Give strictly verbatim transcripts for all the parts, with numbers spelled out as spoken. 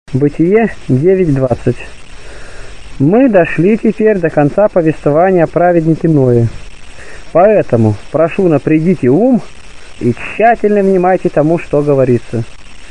Бытие девять двадцать. Мы дошли теперь до конца повествования о праведнике Ное. Поэтому прошу, напрягите ум и тщательно внимайте тому, что говорится.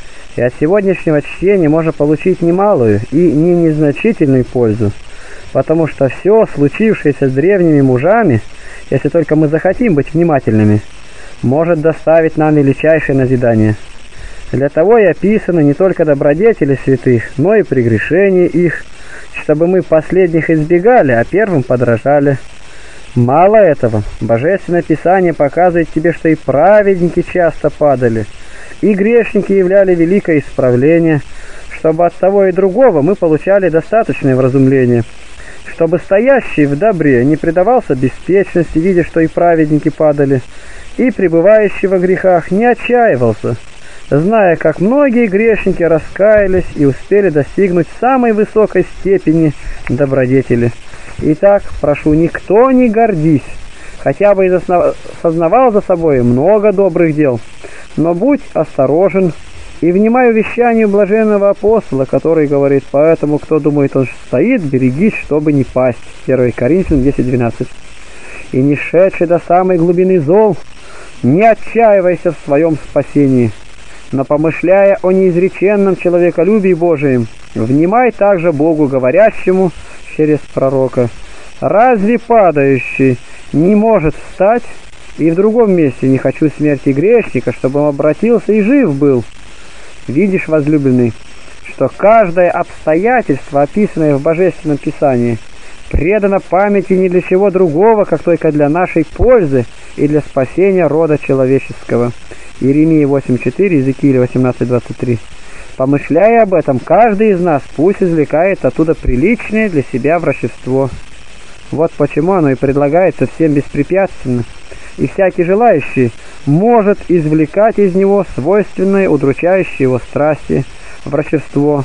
И от сегодняшнего чтения можно получить немалую и не незначительную пользу, потому что все, случившееся с древними мужами, если только мы захотим быть внимательными, может доставить нам величайшее назидание. Для того и описаны не только добродетели святых, но и прегрешения их, чтобы мы последних избегали, а первым подражали. Мало этого, Божественное Писание показывает тебе, что и праведники часто падали, и грешники являли великое исправление, чтобы от того и другого мы получали достаточное вразумление, чтобы стоящий в добре не предавался беспечности, видя, что и праведники падали, и пребывающий во грехах не отчаивался, зная, как многие грешники раскаялись и успели достигнуть самой высокой степени добродетели. Итак, прошу, никто не гордись, хотя бы и заснов... сознавал за собой много добрых дел, но будь осторожен и внимай увещанию блаженного апостола, который говорит: поэтому, кто думает, он стоит, берегись, чтобы не пасть. первое Коринфянам десять двенадцать. И не шедший до самой глубины зол, не отчаивайся в своем спасении, но, помышляя о неизреченном человеколюбии Божием, внимай также Богу, говорящему через пророка: разве падающий не может встать? И в другом месте: не хочу смерти грешника, чтобы он обратился и жив был. Видишь, возлюбленный, что каждое обстоятельство, описанное в Божественном Писании, предано памяти не для чего другого, как только для нашей пользы и для спасения рода человеческого. Иеремия восемь четыре, Иезекииля восемнадцать двадцать три. Помышляя об этом, каждый из нас пусть извлекает оттуда приличное для себя врачевство. Вот почему оно и предлагается всем беспрепятственно, и всякий желающий может извлекать из него свойственное удручающее его страсти, врачевство,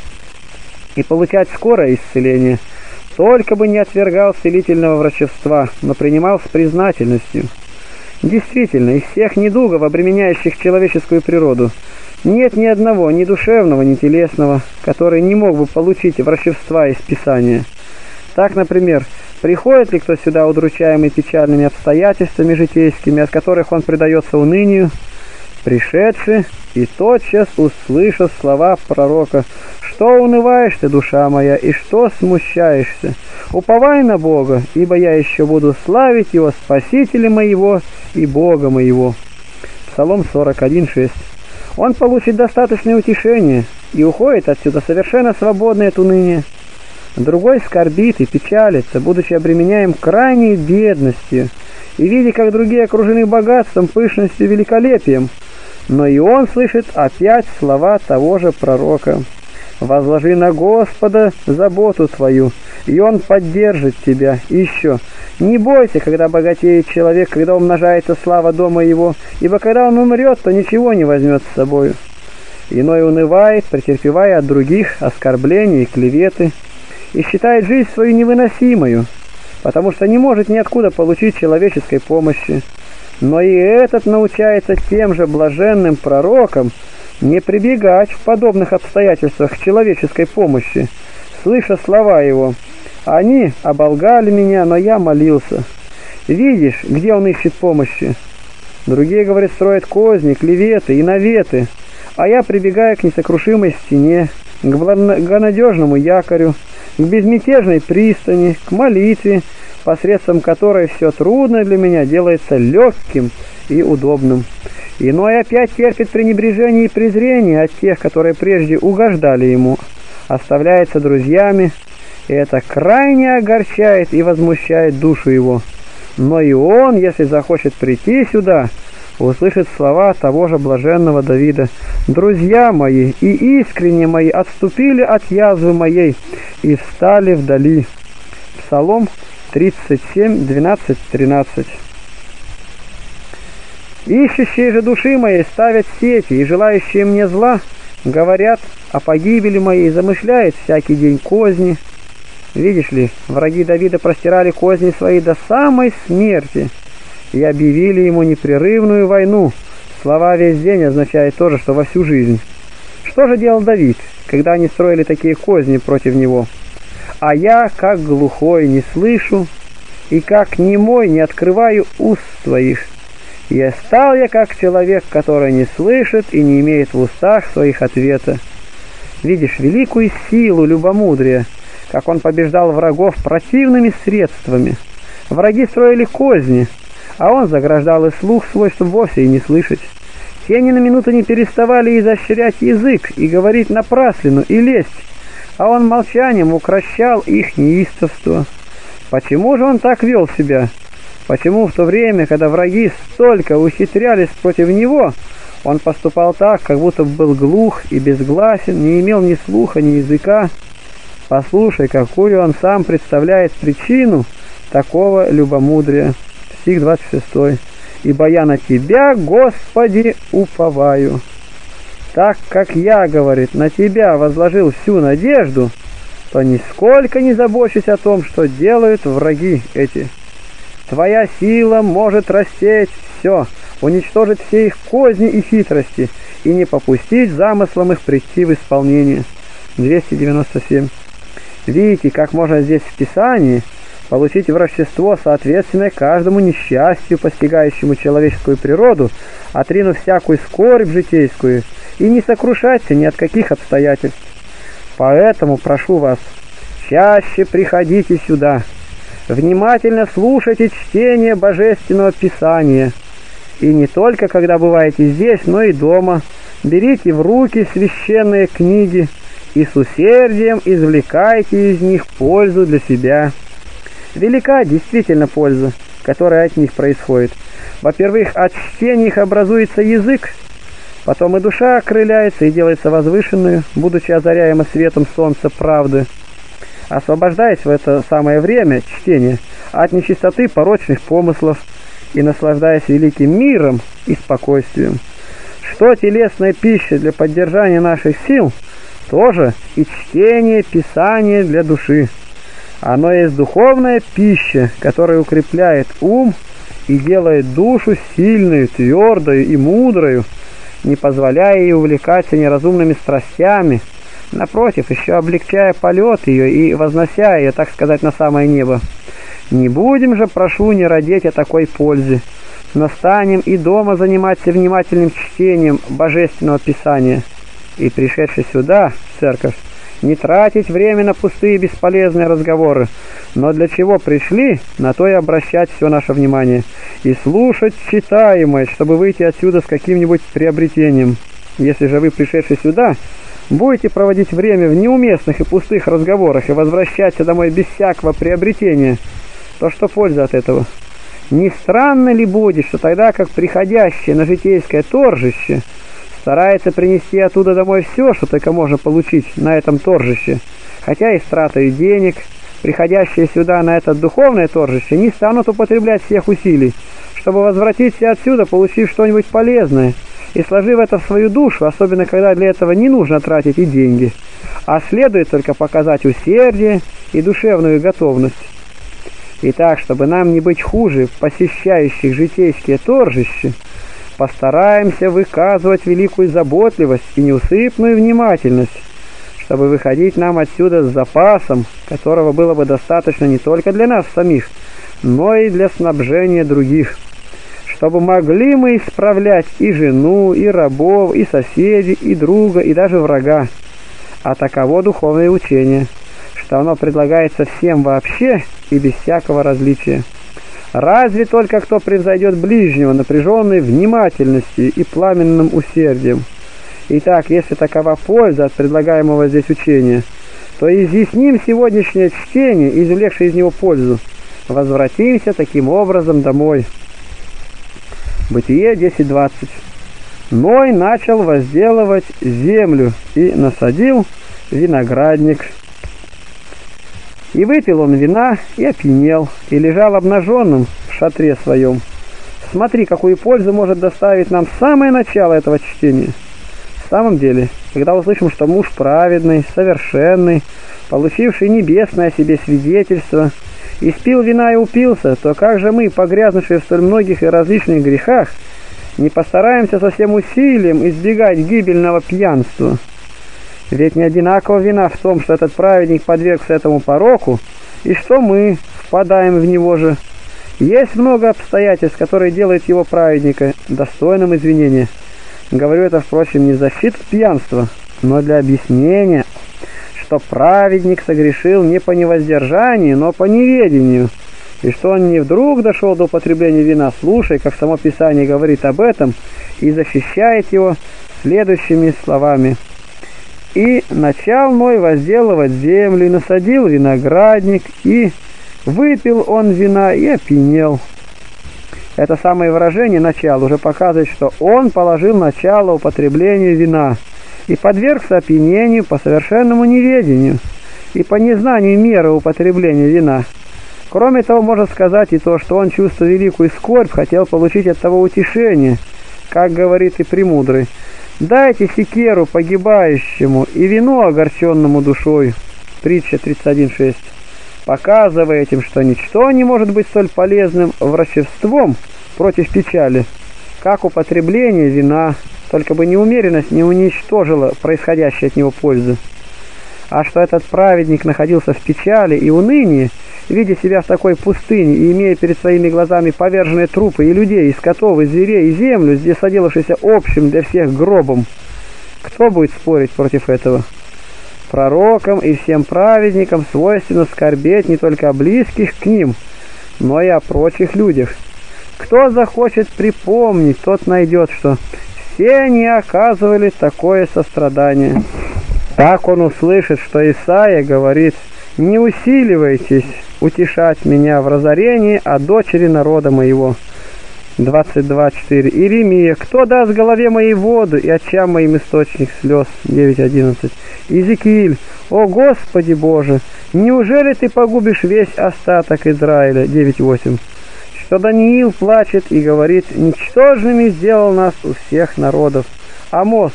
и получать скорое исцеление, только бы не отвергал целительного врачевства, но принимал с признательностью. Действительно, из всех недугов, обременяющих человеческую природу, нет ни одного, ни душевного, ни телесного, который не мог бы получить врачевства из Писания. Так, например, приходит ли кто сюда, удручаемый печальными обстоятельствами житейскими, от которых он предается унынию, пришедший и тотчас услышав слова пророка: «Что унываешь ты, душа моя, и что смущаешься? Уповай на Бога, ибо я еще буду славить Его, Спасителя моего и Бога моего». Псалом сорок один шесть. Он получит достаточное утешение и уходит отсюда совершенно свободный от уныния. Другой скорбит и печалится, будучи обременяем крайней бедностью, и видя, как другие окружены богатством, пышностью, великолепием. Но и он слышит опять слова того же пророка: «Возложи на Господа заботу твою, и Он поддержит тебя». И еще: «Не бойся, когда богатеет человек, когда умножается слава дома его, ибо когда он умрет, то ничего не возьмет с собою». Иной унывает, претерпевая от других оскорбления и клеветы, и считает жизнь свою невыносимою, потому что не может ниоткуда получить человеческой помощи. Но и этот научается тем же блаженным пророкам не прибегать в подобных обстоятельствах к человеческой помощи, слыша слова его: «Они оболгали меня, но я молился». Видишь, где он ищет помощи? Другие, говорят, строят козни, клеветы и наветы, а я прибегаю к несокрушимой стене, к благонадежному якорю, к безмятежной пристани, к молитве, посредством которой все трудное для меня делается легким и удобным. Иной опять терпит пренебрежение и презрение от тех, которые прежде угождали ему, оставляется друзьями, и это крайне огорчает и возмущает душу его. Но и он, если захочет прийти сюда, услышит слова того же блаженного Давида: «Друзья мои и искренне мои отступили от язвы моей и встали вдали». Псалом тридцать семь, двенадцать, тринадцать. «Ищущие же души моей ставят сети, и желающие мне зла говорят о погибели моей, замышляют всякий день козни». Видишь ли, враги Давида простирали козни свои до самой смерти и объявили ему непрерывную войну. Слова «весь день» означает то же, что во всю жизнь. Что же делал Давид, когда они строили такие козни против него? А я, как глухой, не слышу, и как немой не открываю уст своих. И стал я, как человек, который не слышит и не имеет в устах своих ответа. Видишь великую силу любомудрия, как он побеждал врагов противными средствами. Враги строили козни, а он заграждал и слух свой, чтобы вовсе и не слышать. Те ни на минуту не переставали изощрять язык и говорить напраслину и лесть, а он молчанием укращал их неистовство. Почему же он так вел себя? Почему в то время, когда враги столько ухитрялись против него, он поступал так, как будто был глух и безгласен, не имел ни слуха, ни языка? Послушай, какую он сам представляет причину такого любомудрия. Стих двадцать шестой. «Ибо я на Тебя, Господи, уповаю». Так как я, говорит, на Тебя возложил всю надежду, то нисколько не забочусь о том, что делают враги эти. Твоя сила может рассеять все, уничтожить все их козни и хитрости, и не попустить замыслам их прийти в исполнение. двести девяносто семь. Видите, как можно здесь в Писании получить врачество, соответственное каждому несчастью, постигающему человеческую природу, отринув всякую скорбь житейскую, и не сокрушаться ни от каких обстоятельств. Поэтому прошу вас, чаще приходите сюда, внимательно слушайте чтение Божественного Писания, и не только когда бываете здесь, но и дома. Берите в руки священные книги и с усердием извлекайте из них пользу для себя. Велика действительно польза, которая от них происходит. Во-первых, от чтения их образуется язык, потом и душа окрыляется и делается возвышенной, будучи озаряема светом солнца правды, освобождаясь в это самое время чтения от нечистоты порочных помыслов и наслаждаясь великим миром и спокойствием. Что телесная пища для поддержания наших сил, тоже и чтение Писания для души. Оно есть духовная пища, которая укрепляет ум и делает душу сильную, твердою и мудрою, не позволяя ей увлекаться неразумными страстями, напротив, еще облегчая полет ее и вознося ее, так сказать, на самое небо. Не будем же, прошу, не родить о такой пользе, но станем и дома заниматься внимательным чтением Божественного Писания, и, пришедший сюда, в церковь, не тратить время на пустые бесполезные разговоры, но для чего пришли, на то и обращать все наше внимание, и слушать читаемое, чтобы выйти отсюда с каким-нибудь приобретением. Если же вы, пришедшие сюда, будете проводить время в неуместных и пустых разговорах и возвращаться домой без всякого приобретения, то что польза от этого? Не странно ли будет, что тогда как приходящее на житейское торжище старается принести оттуда домой все, что только можно получить на этом торжище, хотя и с тратой денег, приходящие сюда на это духовное торжище не станут употреблять всех усилий, чтобы возвратиться отсюда, получив что-нибудь полезное, и сложив это в свою душу, особенно когда для этого не нужно тратить и деньги, а следует только показать усердие и душевную готовность. Итак, чтобы нам не быть хуже посещающих житейские торжища, постараемся выказывать великую заботливость и неусыпную внимательность, чтобы выходить нам отсюда с запасом, которого было бы достаточно не только для нас самих, но и для снабжения других, чтобы могли мы исправлять и жену, и рабов, и соседей, и друга, и даже врага. А таково духовное учение, что оно предлагается всем вообще и без всякого различия. Разве только кто превзойдет ближнего напряженной внимательностью и пламенным усердием. Итак, если такова польза от предлагаемого здесь учения, то изъясним сегодняшнее чтение, извлекшее из него пользу. Возвратимся таким образом домой. Бытие десять двадцать. Ной начал возделывать землю и насадил виноградник. И выпил он вина, и опьянел, и лежал обнаженным в шатре своем. Смотри, какую пользу может доставить нам самое начало этого чтения. В самом деле, когда услышим, что муж праведный, совершенный, получивший небесное о себе свидетельство, испил вина и упился, то как же мы, погрязнувшие в столь многих и различных грехах, не постараемся со всем усилием избегать гибельного пьянства? Ведь не одинаково вина в том, что этот праведник подвергся этому пороку, и что мы впадаем в него же. Есть много обстоятельств, которые делают его праведника достойным извинения. Говорю это, впрочем, не в защиту пьянства, но для объяснения, что праведник согрешил не по невоздержанию, но по неведению, и что он не вдруг дошел до употребления вина, слушая, как само Писание говорит об этом, и защищает его следующими словами. «И начал Ной возделывать землю, и насадил виноградник, и выпил он вина, и опьянел». Это самое выражение «начало» уже показывает, что он положил начало употреблению вина и подвергся опьянению по совершенному неведению и по незнанию меры употребления вина. Кроме того, можно сказать и то, что он, чувствуя великую скорбь, хотел получить от того утешение, как говорит и премудрый: «Дайте секеру погибающему и вино огорченному душой». Притча тридцать один шесть. Показывая этим, что ничто не может быть столь полезным врачевством против печали, как употребление вина, только бы неумеренность не уничтожила происходящей от него пользы. А что этот праведник находился в печали и унынии, видя себя в такой пустыне и имея перед своими глазами поверженные трупы и людей, и скотов, и зверей, и землю, здесь соделавшийся общим для всех гробом, кто будет спорить против этого? Пророкам и всем праведникам свойственно скорбеть не только о близких к ним, но и о прочих людях. Кто захочет припомнить, тот найдет, что все они оказывали такое сострадание. Так он услышит, что Исаия говорит: «Не усиливайтесь утешать меня в разорении о дочери народа моего». двадцать два четыре. Иеремия: «Кто даст голове моей воду и очам моим источник слез?» девять одиннадцать. Иезекииль: «О Господи Боже, неужели ты погубишь весь остаток Израиля?» девять восемь. Что Даниил плачет и говорит: «Ничтожными сделал нас у всех народов». Амос: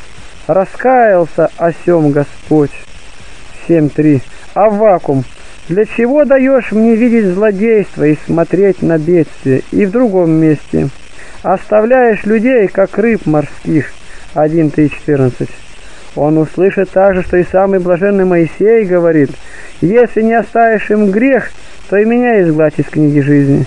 «Раскаялся о сем Господь». семь три. Аввакум: «Для чего даешь мне видеть злодейство и смотреть на бедствие?» И в другом месте: «Оставляешь людей, как рыб морских». один три четырнадцать. Он услышит также, что и самый блаженный Моисей говорит: «Если не оставишь им грех, то и меня изгладь из книги жизни».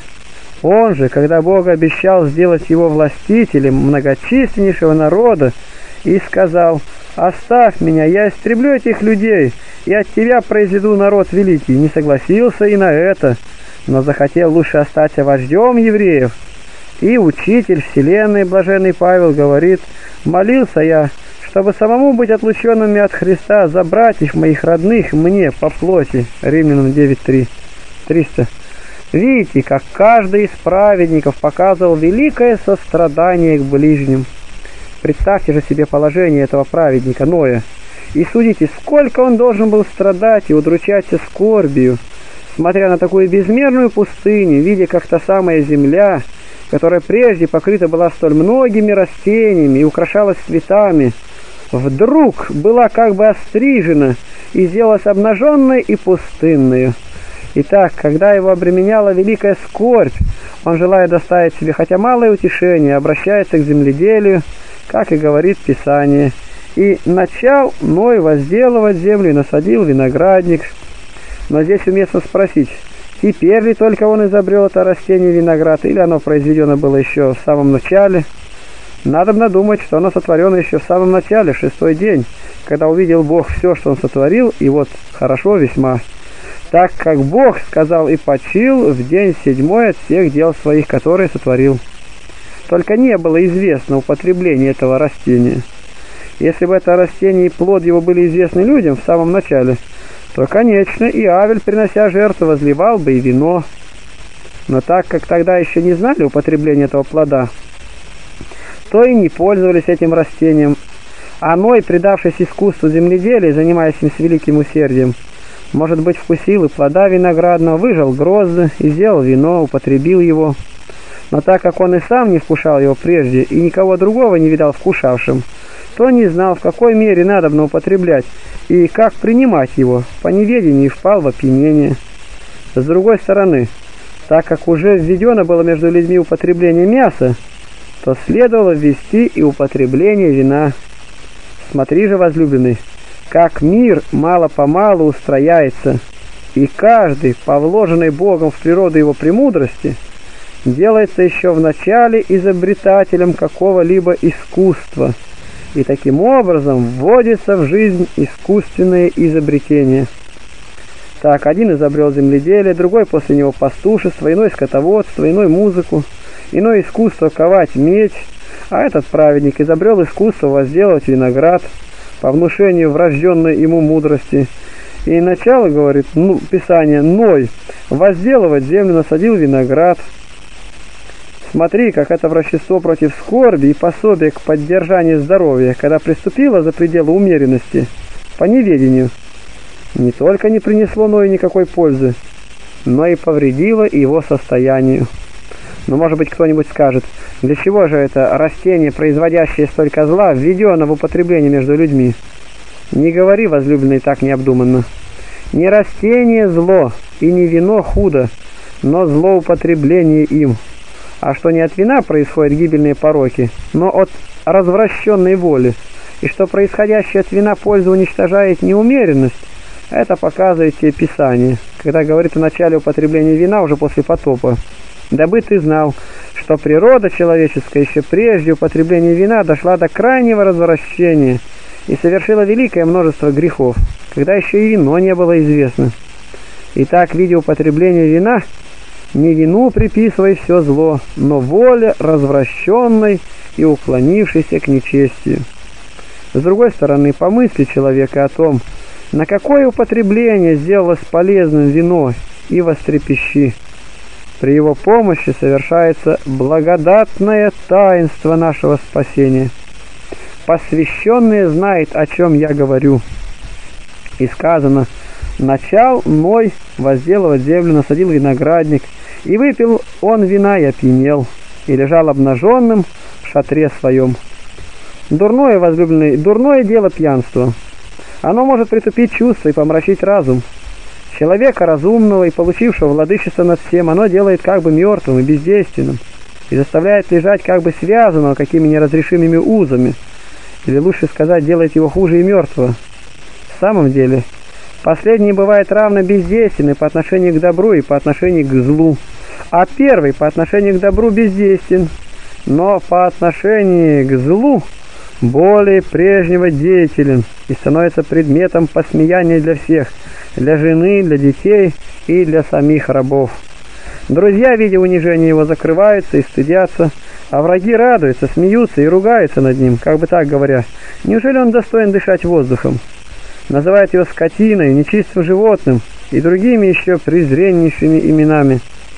Он же, когда Бог обещал сделать его властителем многочисленнейшего народа, и сказал: «Оставь меня, я истреблю этих людей, и от тебя произведу народ великий», не согласился и на это, но захотел лучше остаться вождем евреев. И учитель вселенной, блаженный Павел, говорит: «Молился я, чтобы самому быть отлученными от Христа за братьев моих родных мне по плоти». Римлянам девять три. триста. Видите, как каждый из праведников показывал великое сострадание к ближним. Представьте же себе положение этого праведника Ноя, и судите, сколько он должен был страдать и удручаться скорбию, смотря на такую безмерную пустыню, видя, как та самая земля, которая прежде покрыта была столь многими растениями и украшалась цветами, вдруг была как бы острижена и сделалась обнаженной и пустынной. Итак, когда его обременяла великая скорбь, он, желая доставить себе хотя малое утешение, обращается к земледелию, как и говорит Писание: «И начал Ной возделывать землю и насадил виноградник». Но здесь уместно спросить, теперь ли только он изобрел это растение виноград, или оно произведено было еще в самом начале? Надобно думать, что оно сотворено еще в самом начале, в шестой день, когда увидел Бог все, что он сотворил, и вот хорошо весьма. Так как Бог сказал: «И почил в день седьмой от всех дел своих, которые сотворил». Только не было известно употребление этого растения. Если бы это растение и плод его были известны людям в самом начале, то, конечно, и Авель, принося жертву, возливал бы и вино. Но так как тогда еще не знали употребления этого плода, то и не пользовались этим растением. А Ной, предавшись искусству земледелия, занимаясь им с великим усердием, может быть, вкусил и плода виноградного, выжал грозды и сделал вино, употребил его. Но так как он и сам не вкушал его прежде, и никого другого не видал вкушавшим, то не знал, в какой мере надобно употреблять и как принимать его, по неведению впал в опьянение. С другой стороны, так как уже введено было между людьми употребление мяса, то следовало ввести и употребление вина. Смотри же, возлюбленный, как мир мало-помалу устрояется, и каждый, по вложенной Богом в природу его премудрости, делается еще вначале изобретателем какого-либо искусства, и таким образом вводится в жизнь искусственное изобретение. Так, один изобрел земледелие, другой после него пастушество, иной скотоводство, иной музыку, иной искусство ковать меч, а этот праведник изобрел искусство возделывать виноград по внушению врожденной ему мудрости. И начало, говорит, ну, Писание, Ной возделывать землю, насадил виноград. Смотри, как это врачество против скорби и пособие к поддержанию здоровья, когда приступило за пределы умеренности, по неведению, не только не принесло Ною никакой пользы, но и повредило его состоянию. Но, может быть, кто-нибудь скажет, для чего же это растение, производящее столько зла, введено в употребление между людьми? Не говори, возлюбленный, так необдуманно. Не растение зло и не вино худо, но злоупотребление им. А что не от вина происходят гибельные пороки, но от развращенной воли, и что происходящее от вина пользу уничтожает неумеренность, это показывает тебе Писание, когда говорит о начале употребления вина уже после потопа. Дабы ты знал, что природа человеческая еще прежде употребления вина дошла до крайнего развращения и совершила великое множество грехов, когда еще и вино не было известно. Итак, видя употребление вина, не вину приписывай все зло, но воле развращенной и уклонившейся к нечестию. С другой стороны, помысли человека о том, на какое употребление сделалось полезным вино, и вострепещи. При его помощи совершается благодатное таинство нашего спасения. Посвященный знает, о чем я говорю. И сказано, начал Ной возделывать землю, насадил виноградник, и выпил он вина и опьянел, и лежал обнаженным в шатре своем. Дурное, возлюбленный, дурное дело пьянство. Оно может притупить чувства и помрачить разум. Человека разумного и получившего владычество над всем, оно делает как бы мертвым и бездейственным, и заставляет лежать как бы связанного какими неразрешимыми узами, или лучше сказать, делает его хуже и мертвого. В самом деле, последний бывает равно бездейственный по отношению к добру и по отношению к злу, а первый по отношению к добру бездействен, но по отношению к злу более прежнего деятелен и становится предметом посмеяния для всех, для жены, для детей и для самих рабов. Друзья, видя унижение его, закрываются и стыдятся, а враги радуются, смеются и ругаются над ним, как бы так говоря, неужели он достоин дышать воздухом? Называют его скотиной, нечистым животным и другими еще презреннейшими именами.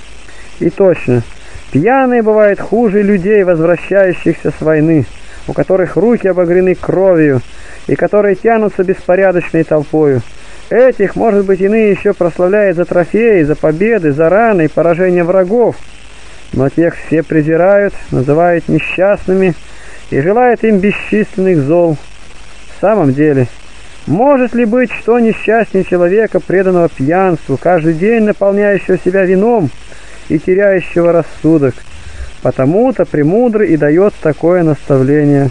И точно, пьяные бывают хуже людей, возвращающихся с войны, у которых руки обогрены кровью и которые тянутся беспорядочной толпою. Этих, может быть, иные еще прославляют за трофеи, за победы, за раны и поражения врагов, но тех все презирают, называют несчастными и желают им бесчисленных зол. В самом деле, может ли быть что несчастнее человека, преданного пьянству, каждый день наполняющего себя вином и теряющего рассудок? Потому-то премудрый и дает такое наставление.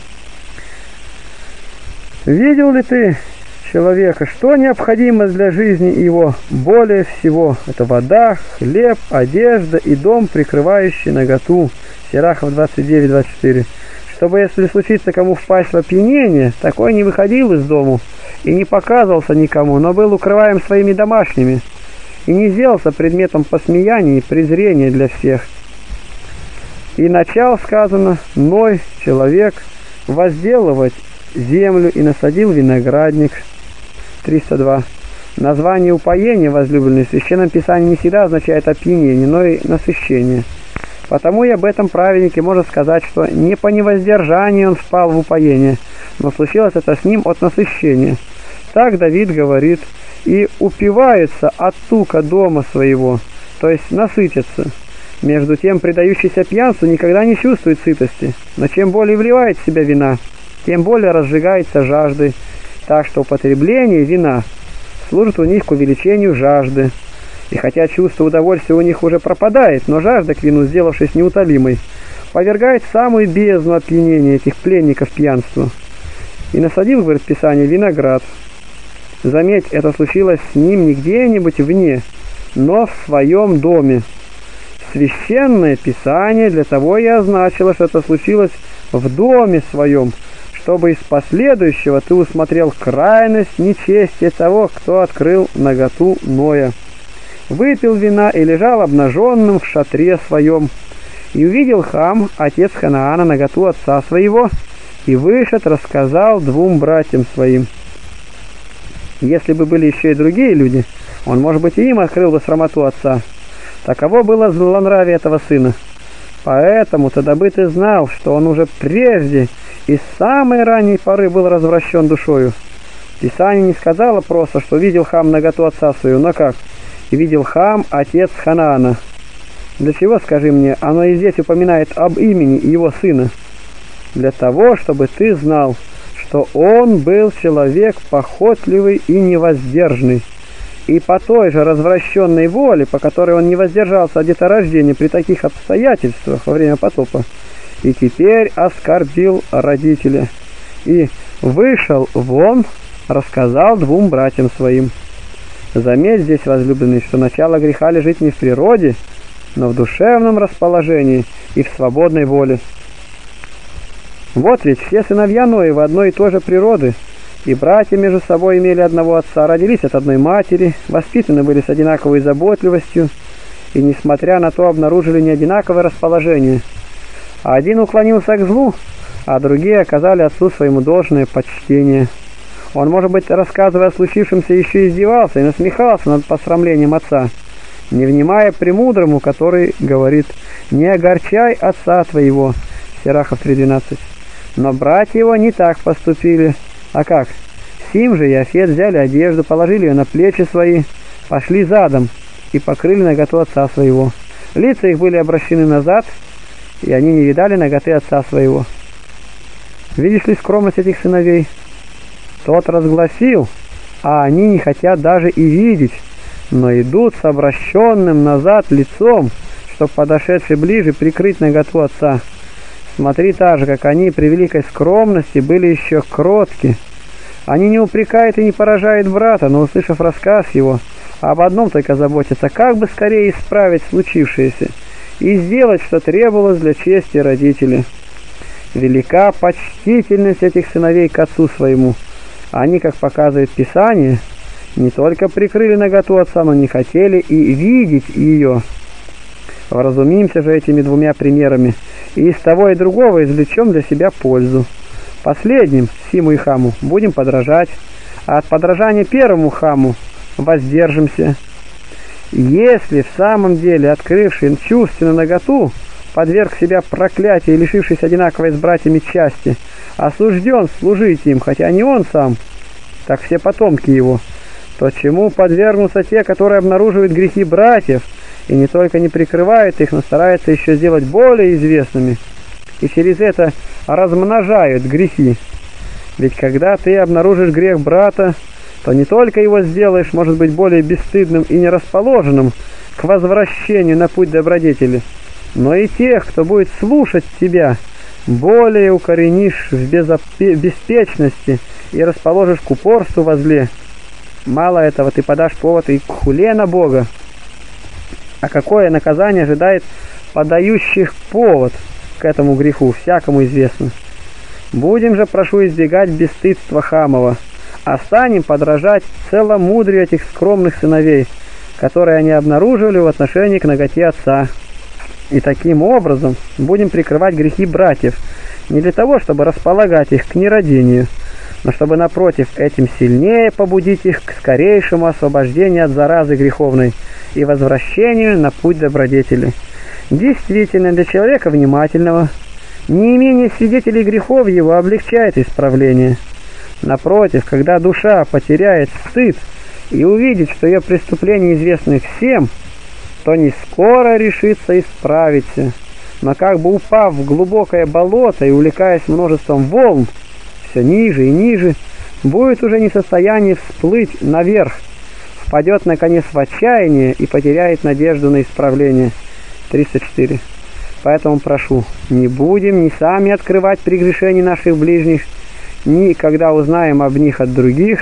Видел ли ты человека, что необходимо для жизни его более всего? Это вода, хлеб, одежда и дом, прикрывающий наготу. Сирахов двадцать девять двадцать четыре. Чтобы, если случится кому впасть в опьянение, такой не выходил из дому и не показывался никому, но был укрываем своими домашними и не сделался предметом посмеяния и презрения для всех. И начал, сказано, Ной, человек, возделывать землю и насадил виноградник. триста два. Название упоения, возлюбленный, в Священном Писании не всегда означает опьянение, но и насыщение. Потому и об этом праведнике можно сказать, что не по невоздержанию он впал в упоение, но случилось это с ним от насыщения. Так Давид говорит, и упивается от тука дома своего, то есть насытится. Между тем, предающийся пьянству никогда не чувствует сытости, но чем более вливает в себя вина, тем более разжигается жаждой, так что употребление вина служит у них к увеличению жажды. И хотя чувство удовольствия у них уже пропадает, но жажда к вину, сделавшись неутолимой, повергает в самую бездну опьянения этих пленников пьянству. И насадил, говорит Писание, виноград. Заметь, это случилось с ним не где-нибудь вне, но в своем доме. Священное Писание для того и означило, что это случилось в доме своем, чтобы из последующего ты усмотрел крайность нечестия того, кто открыл наготу Ноя. Выпил вина и лежал обнаженным в шатре своем. И увидел Хам, отец Ханаана, наготу отца своего, и вышед рассказал двум братьям своим. Если бы были еще и другие люди, он, может быть, и им открыл бы срамоту отца. Таково было злонравие этого сына. Поэтому-то, дабы ты знал, что он уже прежде и с самой ранней поры был развращен душою. Писание не сказало просто, что видел Хам наготу отца свою, но как? Видел Хам, отец Ханаана. Для чего, скажи мне, оно и здесь упоминает об имени его сына? Для того, чтобы ты знал, что он был человек похотливый и невоздержанный, и по той же развращенной воле, по которой он не воздержался от деторождения при таких обстоятельствах во время потопа, и теперь оскорбил родителя, и вышел вон, рассказал двум братьям своим. Заметь здесь, возлюбленный, что начало греха лежит не в природе, но в душевном расположении и в свободной воле. Вот ведь все сыновья Ноева одной и той же природы, и братья между собой имели одного отца, родились от одной матери, воспитаны были с одинаковой заботливостью, и, несмотря на то, обнаружили не одинаковое расположение. Один уклонился к злу, а другие оказали отцу своему должное почтение. Он, может быть, рассказывая о случившемся, еще издевался и насмехался над посрамлением отца, не внимая премудрому, который говорит: «Не огорчай отца твоего», Сирахов три двенадцать. Но братья его не так поступили. А как? Сим же и Афет взяли одежду, положили ее на плечи свои, пошли задом и покрыли наготу отца своего. Лица их были обращены назад, и они не видали наготы отца своего. Видишь ли скромность этих сыновей? Тот разгласил, а они не хотят даже и видеть, но идут с обращенным назад лицом, чтобы подошедший ближе прикрыть наготу отца. Смотри, так же, как они при великой скромности были еще кротки. Они не упрекают и не поражают брата, но, услышав рассказ его, об одном только заботятся, как бы скорее исправить случившееся и сделать, что требовалось для чести родителей. Велика почтительность этих сыновей к отцу своему. Они, как показывает Писание, не только прикрыли наготу отца, но не хотели и видеть ее. Вразумимся же этими двумя примерами, и из того и другого извлечем для себя пользу. Последним, Симу и Хаму, будем подражать, а от подражания первому Хаму воздержимся. Если в самом деле открывший чувственную наготу подверг себя проклятию и лишившись одинаковой с братьями части, осужден служить им, хотя не он сам, так все потомки его, то чему подвергнутся те, которые обнаруживают грехи братьев, и не только не прикрывают их, но стараются еще сделать более известными, и через это размножают грехи. Ведь когда ты обнаружишь грех брата, то не только его сделаешь, может быть, более бесстыдным и нерасположенным к возвращению на путь добродетели, но и тех, кто будет слушать тебя, более укоренишь в беспечности и расположишь к упорству во зле. Мало этого, ты подашь повод и к хуле на Бога. А какое наказание ожидает подающих повод к этому греху, всякому известно. Будем же, прошу, избегать бесстыдства Хамова, а станем подражать целомудрию этих скромных сыновей, которые они обнаруживали в отношении к наготе отца. И таким образом будем прикрывать грехи братьев, не для того, чтобы располагать их к нерадению, но чтобы, напротив, этим сильнее побудить их к скорейшему освобождению от заразы греховной и возвращению на путь добродетели. Действительно, для человека внимательного неимение свидетелей грехов его облегчает исправление. Напротив, когда душа потеряет стыд и увидит, что ее преступления известны всем, то не скоро решится исправиться, но как бы упав в глубокое болото и увлекаясь множеством волн, все ниже и ниже, будет уже не в состоянии всплыть наверх, впадет наконец в отчаяние и потеряет надежду на исправление. триста четыре. Поэтому прошу, не будем ни сами открывать прегрешения наших ближних, ни когда узнаем об них от других,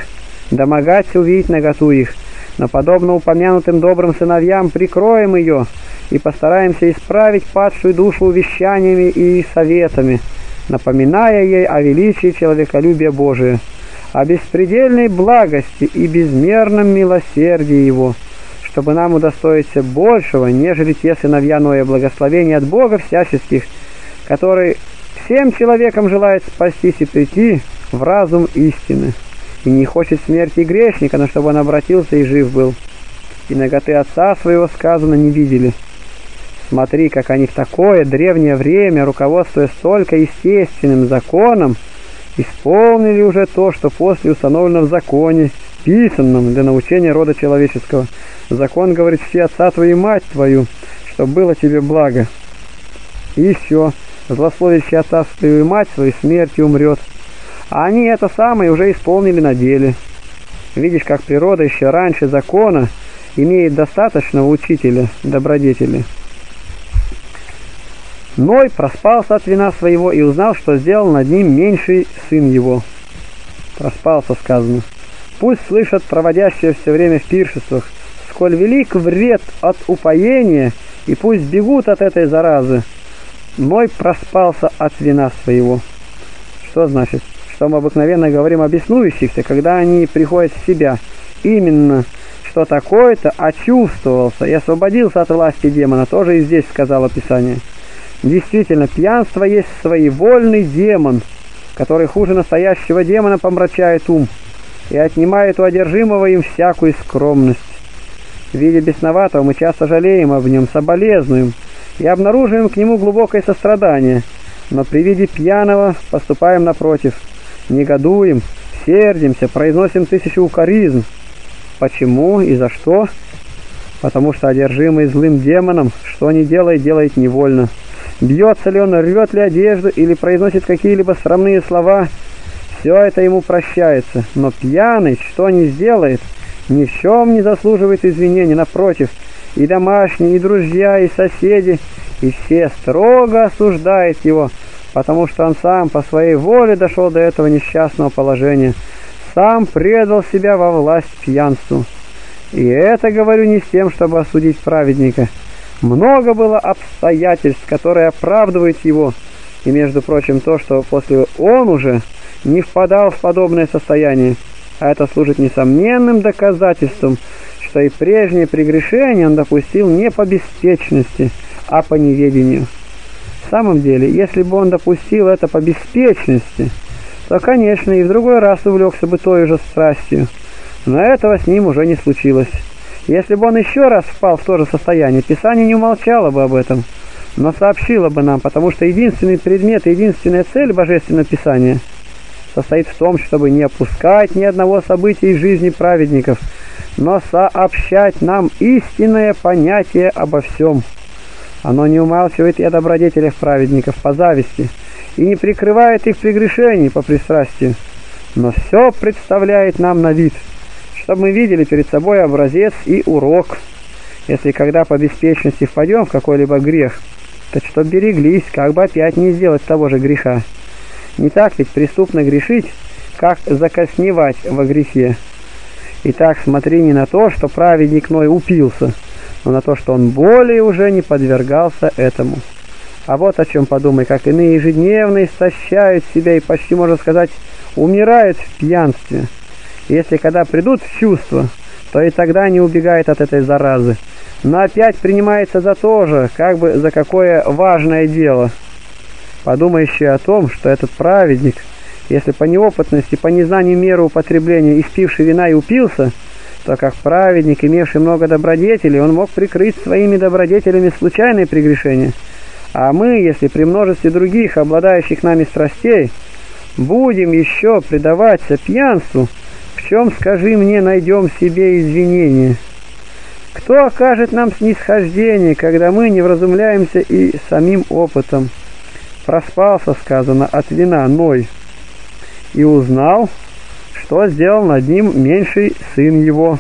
домогаться увидеть наготу их, но подобно упомянутым добрым сыновьям прикроем ее и постараемся исправить падшую душу увещаниями и советами, напоминая ей о величии человеколюбия Божия, о беспредельной благости и безмерном милосердии Его, чтобы нам удостоиться большего, нежели те сыновья Ноя, благословения от Бога всяческих, который всем человекам желает спастись и прийти в разум истины, и не хочет смерти грешника, но чтобы он обратился и жив был. И наготы отца своего, сказано, не видели. Смотри, как они в такое древнее время, руководствуясь только естественным законом, исполнили уже то, что после установлено в законе, писанном для научения рода человеческого. Закон говорит: чти отца твою и мать твою, чтобы было тебе благо. И еще, злословящий отца свою и мать свою смертью умрет. А они это самое уже исполнили на деле. Видишь, как природа еще раньше закона имеет достаточного учителя, добродетели. Ной проспался от вина своего и узнал, что сделал над ним меньший сын его. Проспался, сказано. Пусть слышат проводящие все время в пиршествах, сколь велик вред от упоения, и пусть бегут от этой заразы. Ной проспался от вина своего. Что значит? Что мы обыкновенно говорим о беснующихся, когда они приходят в себя. Именно, что такое-то очувствовался и освободился от власти демона, тоже и здесь сказало Писание. Действительно, пьянство есть своевольный демон, который хуже настоящего демона помрачает ум и отнимает у одержимого им всякую скромность. В виде бесноватого мы часто жалеем об нем, соболезнуем и обнаруживаем к нему глубокое сострадание, но при виде пьяного поступаем напротив, негодуем, сердимся, произносим тысячу укоризн. Почему и за что? Потому что одержимый злым демоном, что ни делает, делает невольно. Бьется ли он, рвет ли одежду или произносит какие-либо срамные слова, все это ему прощается. Но пьяный, что ни сделает, ни в чем не заслуживает извинений, напротив, и домашние, и друзья, и соседи, и все строго осуждают его, потому что он сам по своей воле дошел до этого несчастного положения, сам предал себя во власть пьянству. И это говорю не с тем, чтобы осудить праведника. Много было обстоятельств, которые оправдывают его, и, между прочим, то, что после он уже не впадал в подобное состояние, а это служит несомненным доказательством, что и прежнее прегрешение он допустил не по беспечности, а по неведению. В самом деле, если бы он допустил это по беспечности, то, конечно, и в другой раз увлекся бы той же страстью, но этого с ним уже не случилось. Если бы он еще раз впал в то же состояние, Писание не умолчало бы об этом, но сообщило бы нам, потому что единственный предмет и единственная цель Божественного Писания состоит в том, чтобы не опускать ни одного события из жизни праведников, но сообщать нам истинное понятие обо всем. Оно не умалчивает и о добродетелях праведников по зависти, и не прикрывает их прегрешений по пристрастию, но все представляет нам на вид, чтобы мы видели перед собой образец и урок. Если когда по беспечности впадем в какой-либо грех, то что береглись, как бы опять не сделать того же греха. Не так ведь преступно грешить, как закосневать во грехе. Итак, смотри не на то, что праведник Ной упился, но на то, что он более уже не подвергался этому. А вот о чем подумай, как иные ежедневно истощают себя и почти, можно сказать, умирают в пьянстве. Если когда придут в чувство, то и тогда не убегает от этой заразы, но опять принимается за то же, как бы за какое важное дело. Подумай еще о том, что этот праведник, если по неопытности, по незнанию меры употребления, испивший вина и упился, то как праведник, имевший много добродетелей, он мог прикрыть своими добродетелями случайные прегрешения. А мы, если при множестве других, обладающих нами страстей, будем еще предаваться пьянству, в чем, скажи мне, найдем себе извинения? Кто окажет нам снисхождение, когда мы не вразумляемся и самим опытом? Проспался, сказано, от вина Ной, и узнал, что сделал над ним меньший сын его.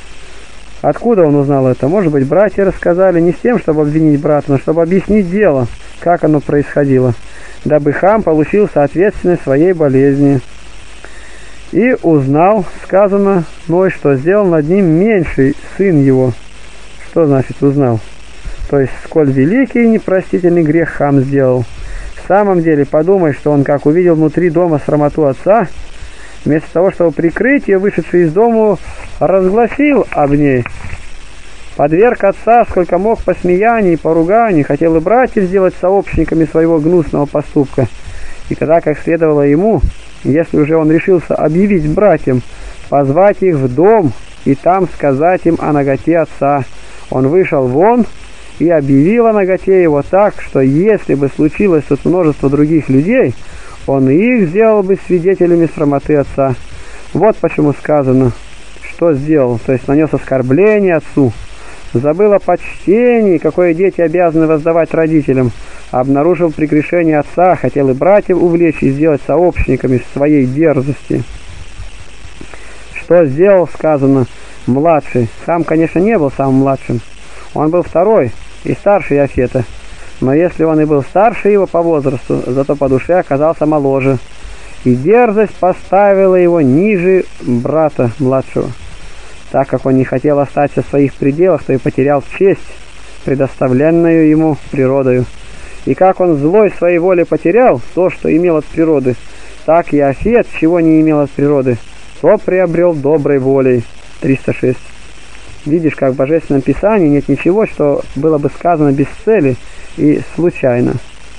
Откуда он узнал это? Может быть, братья рассказали не с тем, чтобы обвинить брата, но чтобы объяснить дело, как оно происходило, дабы Хам получил соответственность своей болезни. И узнал, сказано, Ной, что сделал над ним меньший сын его. Что значит узнал? То есть, сколь великий и непростительный грех Хам сделал. В самом деле, подумай, что он, как увидел внутри дома срамоту отца, вместо того, чтобы прикрыть ее, вышедший из дому, разгласил об ней. Подверг отца, сколько мог, посмеяний и поруганий, хотел и братьев сделать сообщниками своего гнусного поступка. И тогда, как следовало ему, если уже он решился объявить братьям, позвать их в дом и там сказать им о наготе отца, он вышел вон и объявил о наготе его так, что если бы случилось тут множество других людей, он и их сделал бы свидетелями срамоты отца. Вот почему сказано, что сделал, то есть нанес оскорбление отцу, забыл о почтении, какое дети обязаны воздавать родителям, обнаружил прегрешение отца, хотел и братьев увлечь и сделать сообщниками своей дерзости. Что сделал, сказано, младший. Хам, конечно, не был самым младшим. Он был второй и старше Иафета. Но если он и был старше его по возрасту, зато по душе оказался моложе. И дерзость поставила его ниже брата младшего. Так как он не хотел остаться в своих пределах, то и потерял честь, предоставленную ему природою. И как он злой своей воле потерял то, что имел от природы, так и Иафет, чего не имел от природы, то приобрел доброй волей. триста шесть. Видишь, как в Божественном Писании нет ничего, что было бы сказано без цели и случайно.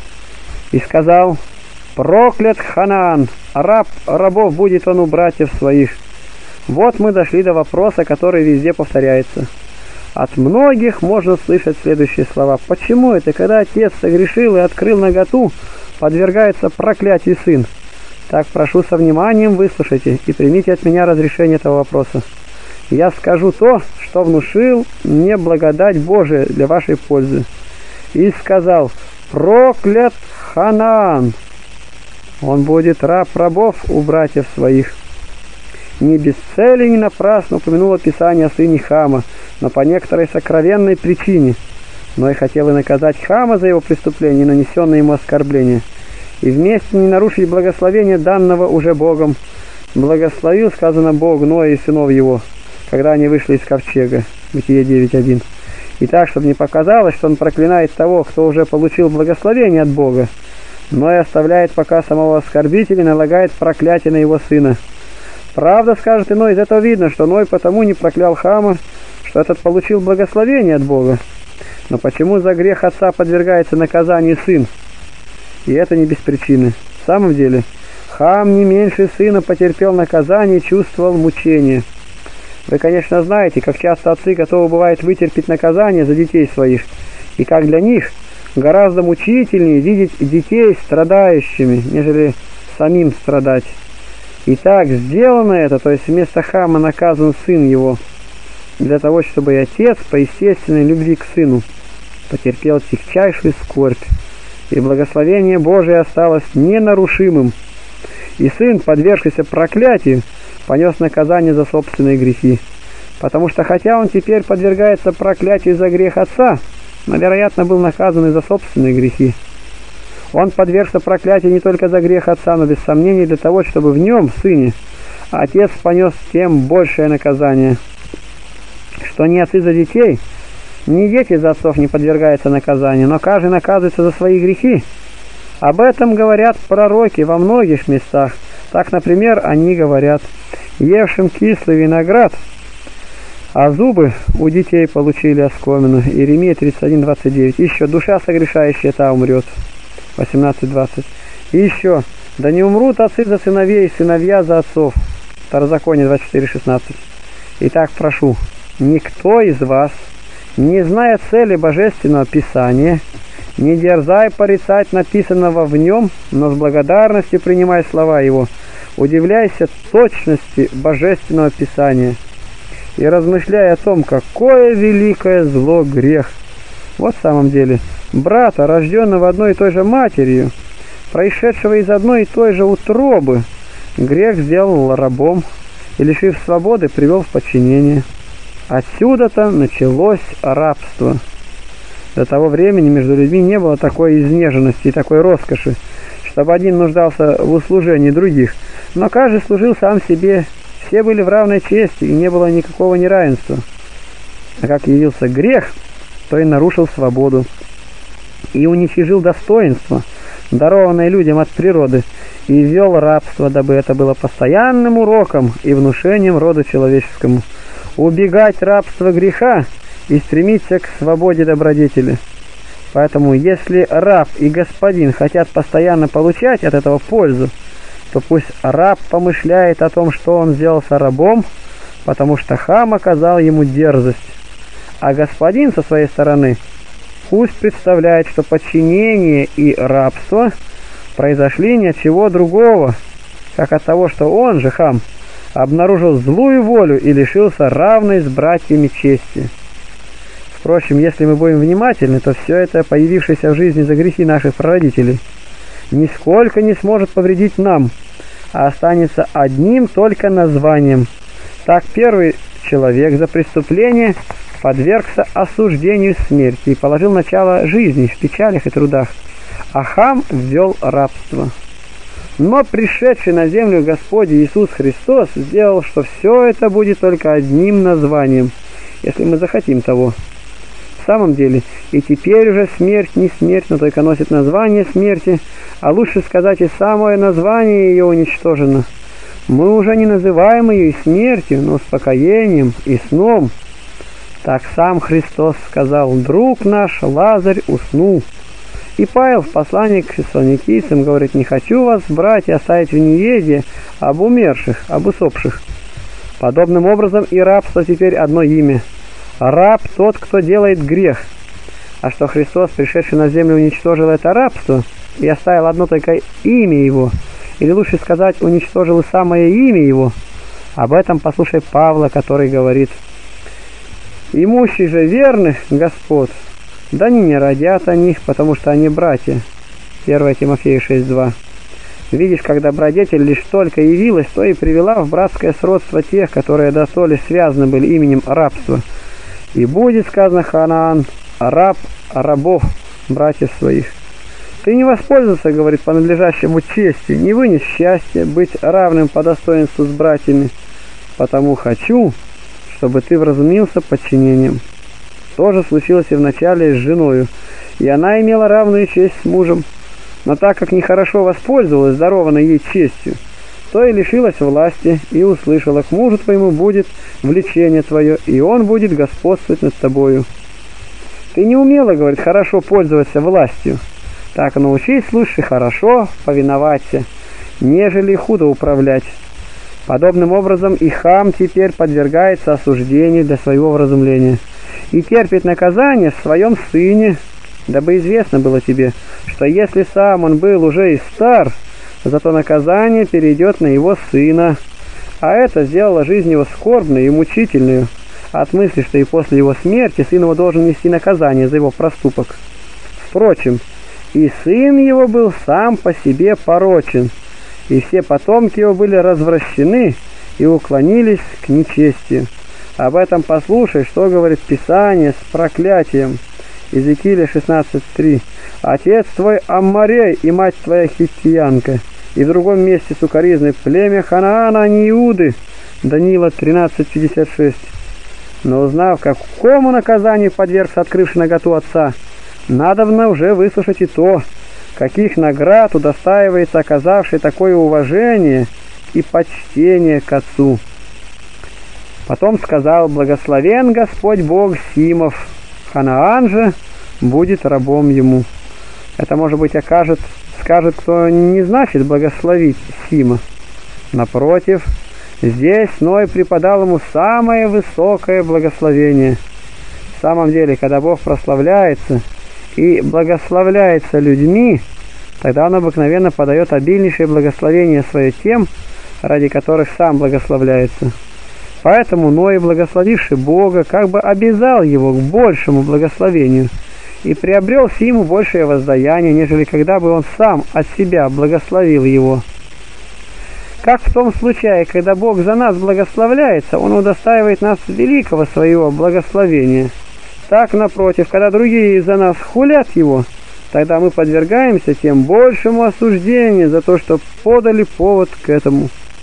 И сказал: проклят Ханаан, раб рабов будет он у братьев своих. Вот мы дошли до вопроса, который везде повторяется. От многих можно слышать следующие слова. Почему это, когда отец согрешил и открыл наготу, подвергается проклятию сын? Так, прошу со вниманием выслушайте и примите от меня разрешение этого вопроса. Я скажу то, что внушил мне благодать Божия для вашей пользы. И сказал: проклят Ханаан, он будет раб рабов у братьев своих. Не без цели, не напрасно упомянуло Писание о сыне Хама, но по некоторой сокровенной причине. Но и хотел и наказать Хама за его преступление и нанесенное ему оскорбление, и вместе не нарушить благословение данного уже Богом. Благословил, сказано, Бог Ноя и сынов его, когда они вышли из ковчега. Бытие девять один. И так, чтобы не показалось, что он проклинает того, кто уже получил благословение от Бога, но и оставляет пока самого оскорбителя и налагает проклятие на его сына. Правда, скажет иной, из этого видно, что Ной потому не проклял Хама, что этот получил благословение от Бога. Но почему за грех отца подвергается наказанию сын? И это не без причины. В самом деле, Хам не меньше сына потерпел наказание и чувствовал мучение. Вы, конечно, знаете, как часто отцы готовы бывают вытерпеть наказание за детей своих, и как для них гораздо мучительнее видеть детей страдающими, нежели самим страдать. И так сделано это, то есть вместо Хама наказан сын его, для того, чтобы и отец по естественной любви к сыну потерпел тягчайшую скорбь, и благословение Божие осталось ненарушимым, и сын, подвергшийся проклятию, понес наказание за собственные грехи, потому что хотя он теперь подвергается проклятию за грех отца, но, вероятно, был наказан и за собственные грехи. Он подвергся проклятию не только за грех отца, но без сомнений для того, чтобы в нем, сыне, отец понес тем большее наказание, что ни отцы за детей, ни дети за отцов не подвергаются наказанию, но каждый наказывается за свои грехи. Об этом говорят пророки во многих местах. Так, например, они говорят: евшим кислый виноград, а зубы у детей получили оскомину. Иеремия тридцать один двадцать девять. Еще: душа согрешающая та умрет. восемнадцать двадцать. И еще: да не умрут отцы за сыновей, сыновья за отцов. Второзаконие двадцать четыре шестнадцать. Итак, прошу, никто из вас, не зная цели Божественного Писания, не дерзай порицать написанного в нем, но с благодарностью принимай слова его. Удивляйся точности Божественного Писания и размышляй о том, какое великое зло грех. Вот в самом деле, брата, рожденного одной и той же матерью, происшедшего из одной и той же утробы, грех сделал рабом и, лишив свободы, привел в подчинение. Отсюда-то началось рабство. До того времени между людьми не было такой изнеженности и такой роскоши, чтобы один нуждался в услужении других, Но каждый служил сам себе, все были в равной чести, и не было никакого неравенства. А как явился грех, то и нарушил свободу, и уничижил достоинство, дарованное людям от природы, и ввел рабство, дабы это было постоянным уроком и внушением роду человеческому. Убегать рабства греха и стремиться к свободе добродетели. Поэтому, если раб и господин хотят постоянно получать от этого пользу, то пусть раб помышляет о том, что он сделался рабом, потому что хам оказал ему дерзость. А господин со своей стороны пусть представляет, что подчинение и рабство произошли ни от чего другого, как от того, что он же, хам, обнаружил злую волю и лишился равной с братьями чести. Впрочем, если мы будем внимательны, то все это, появившееся в жизни за грехи наших прародителей, нисколько не сможет повредить нам, а останется одним только названием. Так первый человек за преступление подвергся осуждению смерти и положил начало жизни в печалях и трудах, а хам ввел рабство. Но пришедший на землю Господь Иисус Христос сделал, что все это будет только одним названием, если мы захотим того. В самом деле, и теперь уже смерть не смерть, но только носит название смерти, а лучше сказать, и самое название ее уничтожено. Мы уже не называем ее и смертью, но успокоением и сном. Так сам Христос сказал: «Друг наш Лазарь уснул». И Павел в послании к фессалоникийцам говорит: «Не хочу вас, братья, оставить в неведении об умерших, об усопших». Подобным образом и рабство теперь одно имя. Раб тот, кто делает грех. А что Христос, пришедший на землю, уничтожил это рабство и оставил одно только имя его, или лучше сказать, уничтожил самое имя его, об этом послушай Павла, который говорит: «Имущий же верных господ, да они не родят о них, потому что они братья». первое Тимофея шесть два. Видишь, когда добродетель лишь только явилась, то и привела в братское сродство тех, которые до соли связаны были именем рабства. И будет сказано Ханаан, раб рабов, братьев своих. Ты не воспользовался, говорит, по надлежащему чести, не вынес счастья быть равным по достоинству с братьями, потому хочу, чтобы ты вразумился подчинением. То же случилось и вначале с женою, и она имела равную честь с мужем, но так как нехорошо воспользовалась дарованной ей честью, то и лишилась власти, и услышала: к мужу твоему будет влечение твое, и он будет господствовать над тобою. Ты не умела, говорит, хорошо пользоваться властью, так научись лучше хорошо повиноваться, нежели худо управлять. Подобным образом и хам теперь подвергается осуждению для своего вразумления и терпит наказание в своем сыне, дабы известно было тебе, что если сам он был уже и стар, зато наказание перейдет на его сына, а это сделало жизнь его скорбной и мучительную, от мысли, что и после его смерти сын его должен нести наказание за его проступок. Впрочем, и сын его был сам по себе порочен, и все потомки его были развращены и уклонились к нечестию. Об этом послушай, что говорит Писание с проклятием. Иезекииля шестнадцать три. «Отец твой Аммарей и мать твоя хиттиянка». И в другом месте сукоризны: «Племя Ханаана, а не Иуды». Даниила тринадцать пятьдесят шесть. Но узнав, какому наказанию подвергся открывший наготу отца, надобно уже выслушать и то, каких наград удостаивается оказавший такое уважение и почтение к отцу. Потом сказал: «Благословен Господь Бог Симов, Ханаан же будет рабом ему». Это, может быть, окажет, скажет, кто не значит благословить Сима. Напротив, здесь Ной преподал ему самое высокое благословение. В самом деле, когда Бог прославляется и благословляется людьми, тогда Он обыкновенно подает обильнейшее благословение свое тем, ради которых сам благословляется. Поэтому Ной, благословивший Бога, как бы обязал его к большему благословению и приобрел Симу большее воздаяние, нежели когда бы он сам от себя благословил его. Как в том случае, когда Бог за нас благословляется, Он удостаивает нас великого своего благословения. Так, напротив, когда другие за нас хулят Его, тогда мы подвергаемся тем большему осуждению за то, что подали повод к этому.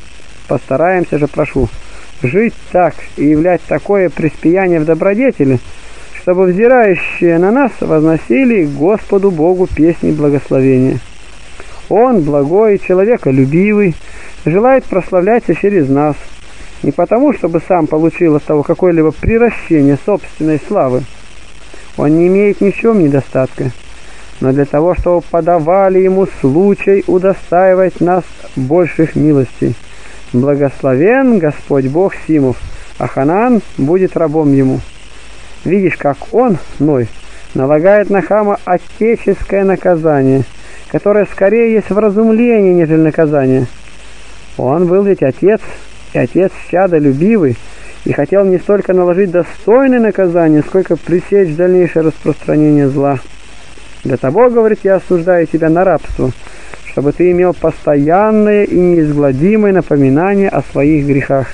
Постараемся же, прошу, жить так и являть такое преспияние в добродетели, чтобы взирающие на нас возносили Господу Богу песни благословения. Он, благой и человеколюбивый, желает прославляться через нас, не потому, чтобы сам получил от того какое-либо приращение собственной славы. Он не имеет ни в чем недостатка, но для того, чтобы подавали ему случай удостаивать нас больших милостей. Благословен Господь Бог Симов, а Ханаан будет рабом ему. Видишь, как он, Ной, налагает на Хама отеческое наказание, которое скорее есть вразумление, нежели наказание. Он был ведь отец, и отец чадолюбивый, и хотел не столько наложить достойное наказание, сколько пресечь дальнейшее распространение зла. Для того, говорит, я осуждаю тебя на рабство, чтобы ты имел постоянное и неизгладимое напоминание о своих грехах.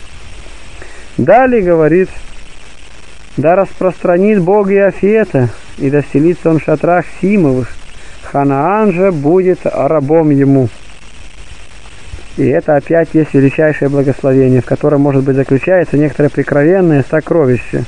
Далее говорит: да распространит Бог Иафета, и да вселится он в шатрах Симовых, Ханаан же будет рабом ему. И это опять есть величайшее благословение, в котором, может быть, заключается некоторое прикровенное сокровище.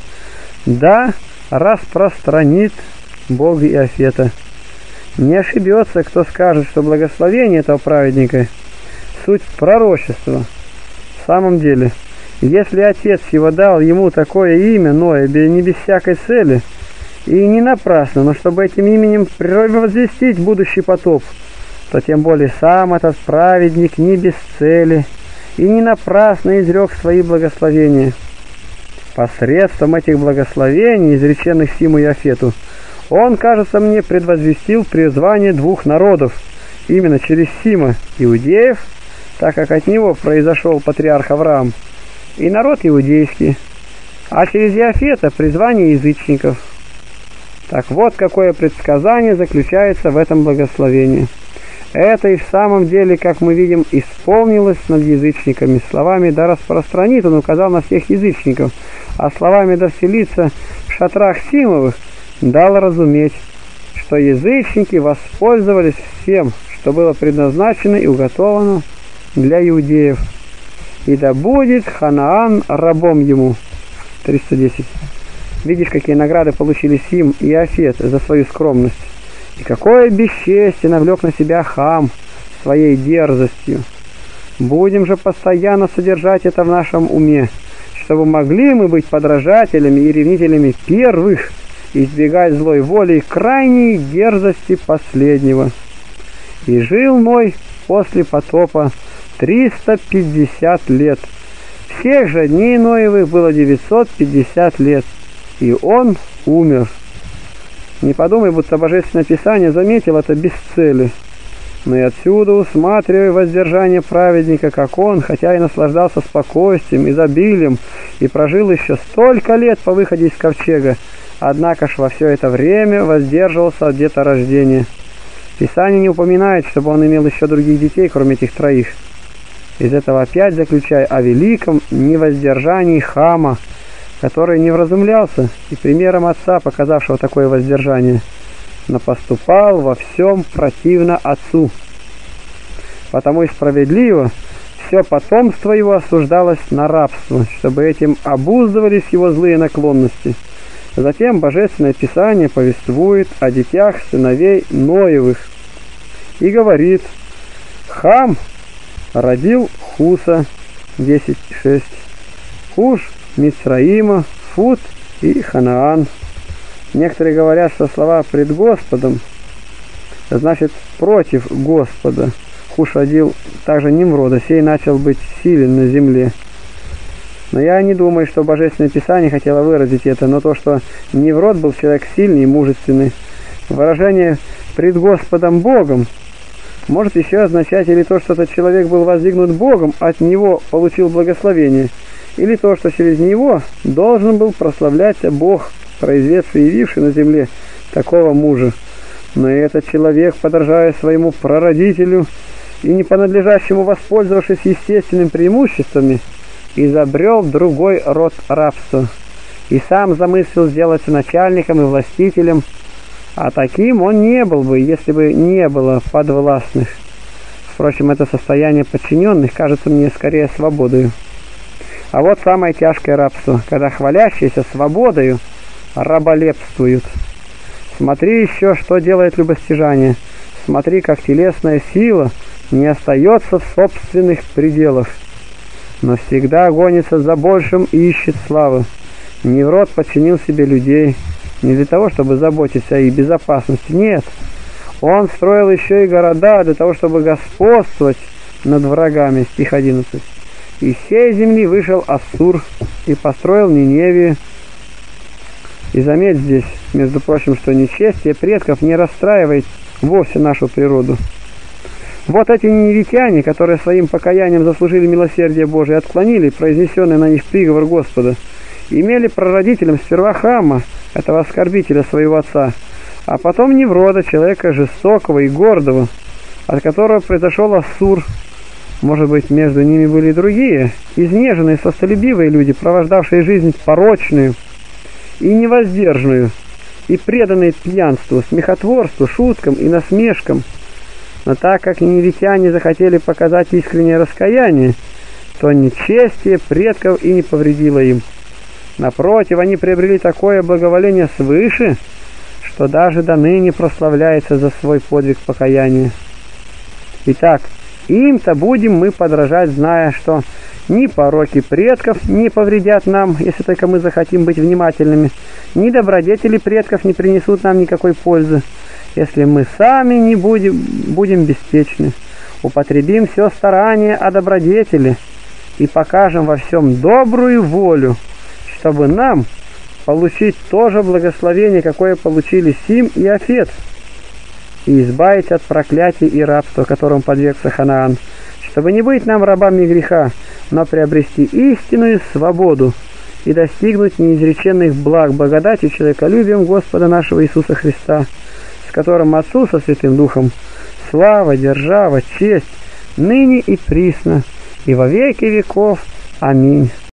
Да распространит Бог Иафета. Не ошибется, кто скажет, что благословение этого праведника – суть пророчества. В самом деле, если Отец его дал ему такое имя, Ноя, не без всякой цели, и не напрасно, но чтобы этим именем возвестить будущий потоп, то тем более сам этот праведник не без цели и не напрасно изрек свои благословения. Посредством этих благословений, изреченных Симу и Иафету, он, кажется мне, предвозвестил призвание двух народов, именно через Сима иудеев, так как от него произошел патриарх Авраам, и народ иудейский, а через Иафета призвание язычников. Так вот, какое предсказание заключается в этом благословении. Это и в самом деле, как мы видим, исполнилось над язычниками. Словами «да распространит» он указал на всех язычников, а словами «да вселится в шатрах Симовых» дал разуметь, что язычники воспользовались всем, что было предназначено и уготовано для иудеев. И да будет Ханаан рабом ему. триста десять. Видишь, какие награды получили Сим и Иафет за свою скромность. И какое бесчестие навлек на себя Хам своей дерзостью. Будем же постоянно содержать это в нашем уме, чтобы могли мы быть подражателями и ревнителями первых, и избегать злой воли и крайней дерзости последнего. И жил Ной после потопа триста пятьдесят лет. Всех же дней Ноевых было девятьсот пятьдесят лет, и он умер. Не подумай, будто Божественное Писание заметило это без цели, но и отсюда усматривай воздержание праведника, как он, хотя и наслаждался спокойствием, изобилием, и прожил еще столько лет по выходе из ковчега, однако ж во все это время воздерживался от деторождения. Писание не упоминает, чтобы он имел еще других детей, кроме этих троих. Из этого опять заключая о великом невоздержании Хама, который не вразумлялся, и примером отца, показавшего такое воздержание, но поступал во всем противно отцу. Потому и справедливо все потомство его осуждалось на рабство, чтобы этим обуздывались его злые наклонности. Затем Божественное Писание повествует о детях сыновей Ноевых и говорит: Хам родил Хуса, десять шесть, Хуш Мицраима, Фут и Ханаан. Некоторые говорят, что слова «пред Господом» значит «против Господа». Хуш родил также Nimрода, сей начал быть силен на земле. Но я не думаю, что Божественное Писание хотело выразить это, но то, что Nimрод был человек сильный и мужественный. Выражение «пред Господом Богом» может еще означать или то, что этот человек был воздвигнут Богом, от него получил благословение, или то, что через него должен был прославляться Бог, произведший и явивший на земле такого мужа. Но и этот человек, подражая своему прародителю и не по надлежащему воспользовавшись естественными преимуществами, изобрел другой род рабства и сам замыслил сделаться начальником и властителем, а таким он не был бы, если бы не было подвластных. Впрочем, это состояние подчиненных кажется мне скорее свободою. А вот самое тяжкое рабство, когда хвалящиеся свободою раболепствуют. Смотри еще, что делает любостяжание. Смотри, как телесная сила не остается в собственных пределах, но всегда гонится за большим и ищет славы. Неврот подчинил себе людей не для того, чтобы заботиться о их безопасности, нет. Он строил еще и города для того, чтобы господствовать над врагами. Стих одиннадцать. «Из сей земли вышел Ассур и построил Ниневию». И заметь здесь, между прочим, что нечестие предков не расстраивает вовсе нашу природу. Вот эти ниневитяне, которые своим покаянием заслужили милосердие Божие и отклонили произнесенный на них приговор Господа, имели прародителем сперва Хама, этого оскорбителя своего отца, а потом Неврода, человека жестокого и гордого, от которого произошел Ассур. Может быть, между ними были и другие, изнеженные, сластолюбивые люди, провождавшие жизнь порочную и невоздержанную, и преданные пьянству, смехотворству, шуткам и насмешкам. Но так как ниневитяне захотели показать искреннее раскаяние, то нечестие предков и не повредило им. Напротив, они приобрели такое благоволение свыше, что даже до ныне прославляется за свой подвиг покаяния. Итак, им-то будем мы подражать, зная, что ни пороки предков не повредят нам, если только мы захотим быть внимательными, ни добродетели предков не принесут нам никакой пользы, если мы сами не будем, будем беспечны. Употребим все старание о добродетели и покажем во всем добрую волю, чтобы нам получить то же благословение, какое получили Сим и Афет, и избавить от проклятий и рабства, которым подвергся Ханаан, чтобы не быть нам рабами греха, но приобрести истинную свободу и достигнуть неизреченных благ благодати человеколюбием Господа нашего Иисуса Христа, с которым Отцу со Святым Духом слава, держава, честь, ныне и присно, и во веки веков. Аминь.